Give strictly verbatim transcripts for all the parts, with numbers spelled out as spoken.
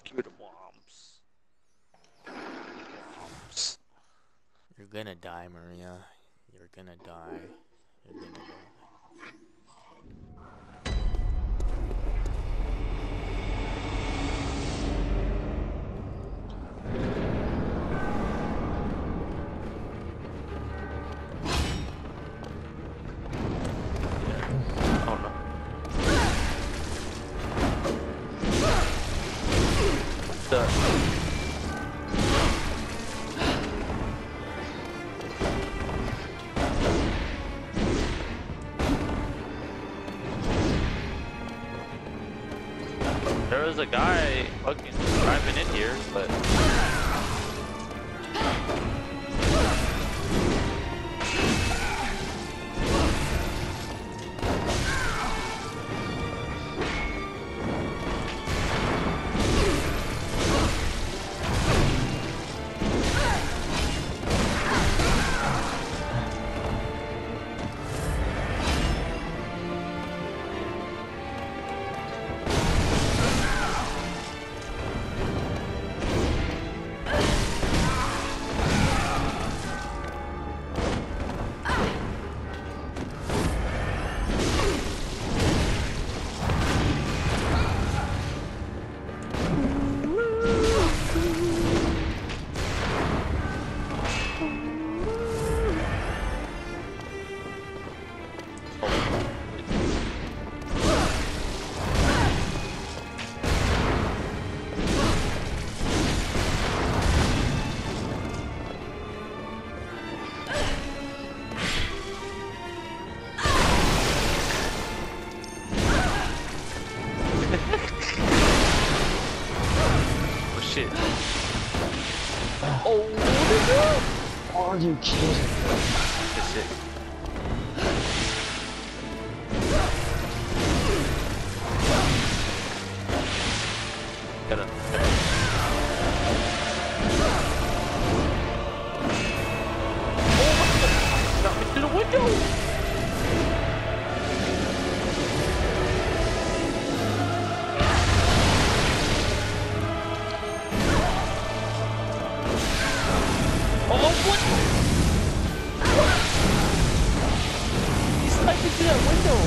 Give me the bombs. Bombs. You're gonna die, Maria. You're gonna die. You're gonna die. Oh no. The There was a guy fucking driving in here, but oh shit. Oh, Are you kidding? good shit. Get him. Get him. Oh, got me through the window. Oh, what? He's sniping through that window.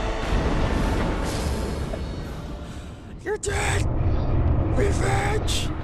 You're dead! Revenge!